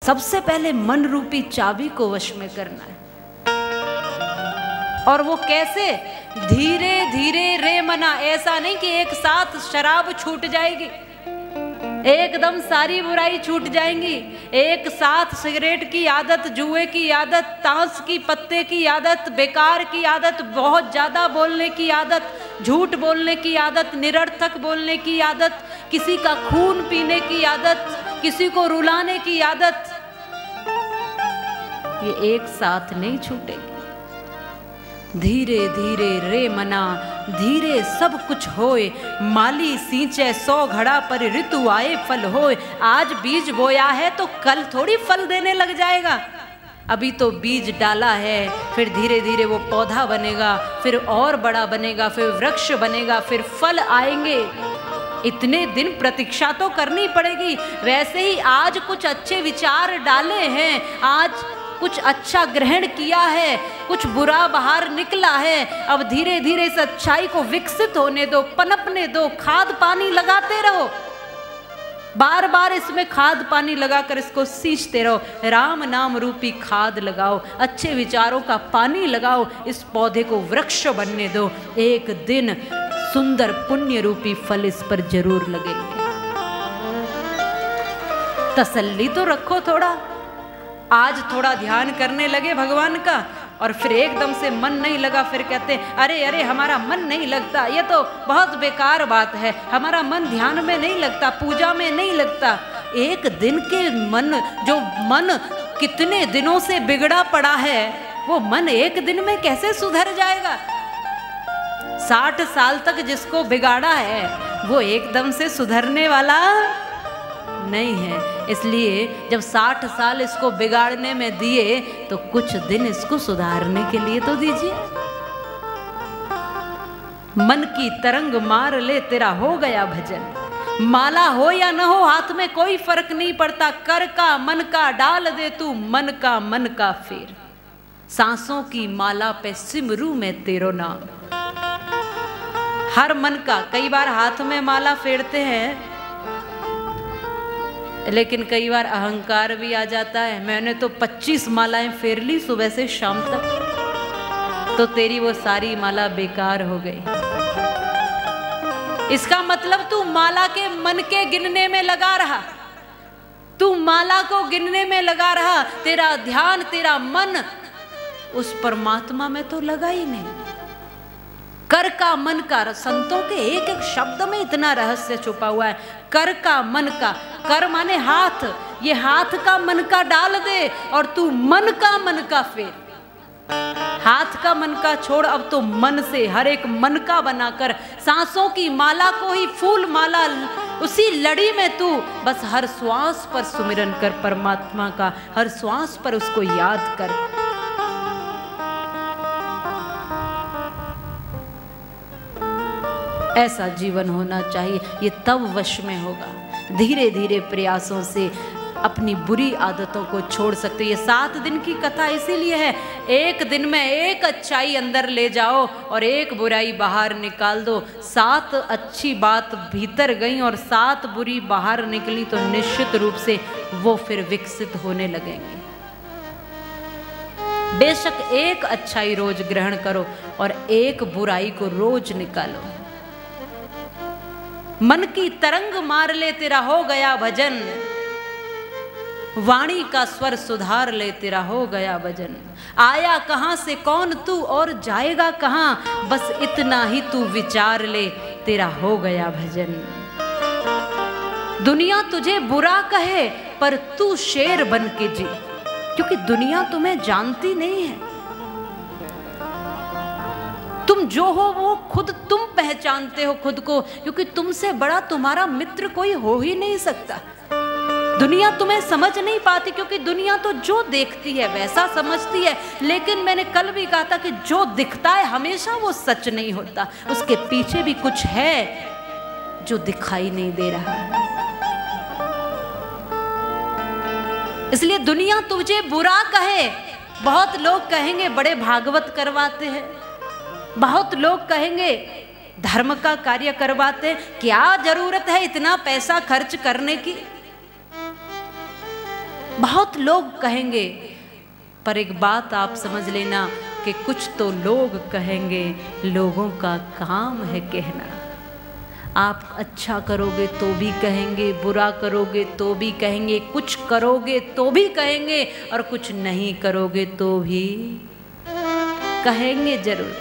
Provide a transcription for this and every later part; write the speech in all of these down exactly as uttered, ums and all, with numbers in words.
सबसे पहले मन रूपी चाबी को वश में करना है। और वो कैसे? धीरे धीरे रे मना। ऐसा नहीं कि एक साथ शराब छूट जाएगी, एकदम सारी बुराई छूट जाएंगी। एक साथ सिगरेट की आदत, जुए की आदत, ताश की पत्ते की आदत, बेकार की आदत, बहुत ज्यादा बोलने की आदत, झूठ बोलने की आदत, निरर्थक बोलने की आदत, किसी का खून पीने की आदत, किसी को रुलाने की आदत, ये एक साथ नहीं छूटेगी। धीरे धीरे रे मना, धीरे सब कुछ होए। माली सींचे सौ घड़ा पर ऋतु आए फल होए। आज बीज बोया है तो कल थोड़ी फल देने लग जाएगा। अभी तो बीज डाला है, फिर धीरे धीरे वो पौधा बनेगा, फिर और बड़ा बनेगा, फिर वृक्ष बनेगा, फिर फल आएंगे। इतने दिन प्रतीक्षा तो करनी पड़ेगी। वैसे ही आज कुछ अच्छे विचार डाले हैं, आज कुछ अच्छा ग्रहण किया है, कुछ बुरा बाहर निकला है। अब धीरे धीरे इस अच्छाई को विकसित होने दो, पनपने दो, खाद पानी लगाते रहो, बार बार इसमें खाद पानी लगाकर इसको सींचते रहो। राम नाम रूपी खाद लगाओ, अच्छे विचारों का पानी लगाओ, इस पौधे को वृक्ष बनने दो। एक दिन सुंदर पुण्य रूपी फल इस पर जरूर लगेंगे। तसल्ली तो रखो थोड़ा। आज थोड़ा ध्यान करने लगे भगवान का और फिर एकदम से मन नहीं लगा, फिर कहते अरे अरे हमारा मन नहीं लगता, ये तो बहुत बेकार बात है, हमारा मन ध्यान में नहीं लगता, पूजा में नहीं लगता। एक दिन के मन, जो मन कितने दिनों से बिगड़ा पड़ा है, वो मन एक दिन में कैसे सुधर जाएगा? साठ साल तक जिसको बिगाड़ा है वो एकदम से सुधरने वाला नहीं है। इसलिए जब साठ साल इसको बिगाड़ने में दिए तो कुछ दिन इसको सुधारने के लिए तो दीजिए। मन की तरंग मार ले तेरा हो गया भजन। माला हो या न हो हाथ में कोई फर्क नहीं पड़ता। कर का मन का डाल दे तू, मन का मन का फेर। सांसों की माला पे सिमरू में तेरो नाम। हर मन का, कई बार हाथ में माला फेरते हैं लेकिन कई बार अहंकार भी आ जाता है। मैंने तो पच्चीस मालाएं फेर ली सुबह से शाम तक, तो तेरी वो सारी माला बेकार हो गई। इसका मतलब तू माला के मन के गिनने में लगा रहा, तू माला को गिनने में लगा रहा। तेरा ध्यान, तेरा मन उस परमात्मा में तो लगा ही नहीं। कर का मन का, संतों के एक एक शब्द में इतना रहस्य छुपा हुआ है। कर का मन का, कर माने हाथ, ये हाथ का मन का डाल दे और तू मन का मन का फेर। हाथ का मन का छोड़, अब तो मन से हर एक मन का बनाकर सांसों की माला को ही फूल माला, उसी लड़ी में तू बस हर श्वास पर सुमिरन कर परमात्मा का, हर श्वास पर उसको याद कर। ऐसा जीवन होना चाहिए। ये तब वश में होगा। धीरे धीरे प्रयासों से अपनी बुरी आदतों को छोड़ सकते। ये सात दिन की कथा इसीलिए है, एक दिन में एक अच्छाई अंदर ले जाओ और एक बुराई बाहर निकाल दो। सात अच्छी बात भीतर गई और सात बुरी बाहर निकली तो निश्चित रूप से वो फिर विकसित होने लगेंगे। बेशक एक अच्छाई रोज ग्रहण करो और एक बुराई को रोज निकालो। मन की तरंग मार ले तेरा हो गया भजन। वाणी का स्वर सुधार ले तेरा हो गया भजन। आया कहां से कौन तू और जाएगा कहां, बस इतना ही तू विचार ले तेरा हो गया भजन। दुनिया तुझे बुरा कहे पर तू शेर बन के जी, क्योंकि दुनिया तुम्हें जानती नहीं है। तुम जो हो वो खुद तुम पहचानते हो खुद को, क्योंकि तुमसे बड़ा तुम्हारा मित्र कोई हो ही नहीं सकता। दुनिया तुम्हें समझ नहीं पाती, क्योंकि दुनिया तो जो देखती है वैसा समझती है। लेकिन मैंने कल भी कहा था कि जो दिखता है हमेशा वो सच नहीं होता, उसके पीछे भी कुछ है जो दिखाई नहीं दे रहा है। इसलिए दुनिया तुझे बुरा कहे, बहुत लोग कहेंगे बड़े भागवत करवाते हैं, बहुत लोग कहेंगे धर्म का कार्य करवाते, क्या जरूरत है इतना पैसा खर्च करने की। बहुत लोग कहेंगे, पर एक बात आप समझ लेना कि कुछ तो लोग कहेंगे, लोगों का काम है कहना। आप अच्छा करोगे तो भी कहेंगे, बुरा करोगे तो भी कहेंगे, कुछ करोगे तो भी कहेंगे, और कुछ नहीं करोगे तो भी कहेंगे जरूर।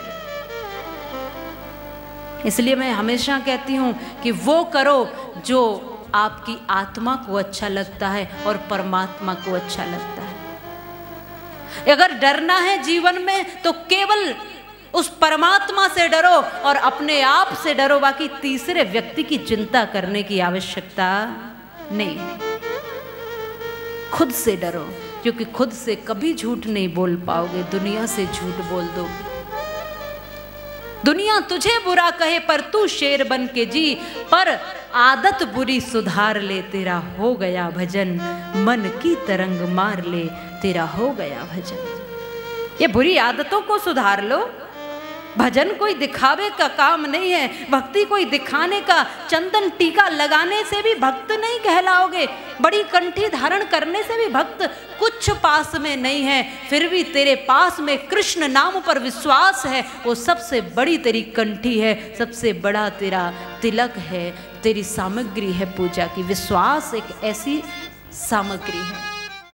इसलिए मैं हमेशा कहती हूँ कि वो करो जो आपकी आत्मा को अच्छा लगता है और परमात्मा को अच्छा लगता है। अगर डरना है जीवन में तो केवल उस परमात्मा से डरो और अपने आप से डरो, बाकी तीसरे व्यक्ति की चिंता करने की आवश्यकता नहीं है। खुद से डरो, क्योंकि खुद से कभी झूठ नहीं बोल पाओगे, दुनिया से झूठ बोल दोगे। दुनिया तुझे बुरा कहे पर तू शेर बन के जी, पर आदत बुरी सुधार ले, तेरा हो गया भजन। मन की तरंग मार ले, तेरा हो गया भजन। ये बुरी आदतों को सुधार लो। भजन कोई दिखावे का काम नहीं है, भक्ति कोई दिखाने का, चंदन टीका लगाने से भी भक्त नहीं कहलाओगे, बड़ी कंठी धारण करने से भी भक्त कुछ पास में नहीं है। फिर भी तेरे पास में कृष्ण नाम पर विश्वास है, वो सबसे बड़ी तेरी कंठी है, सबसे बड़ा तेरा तिलक है, तेरी सामग्री है पूजा की। विश्वास एक ऐसी सामग्री है।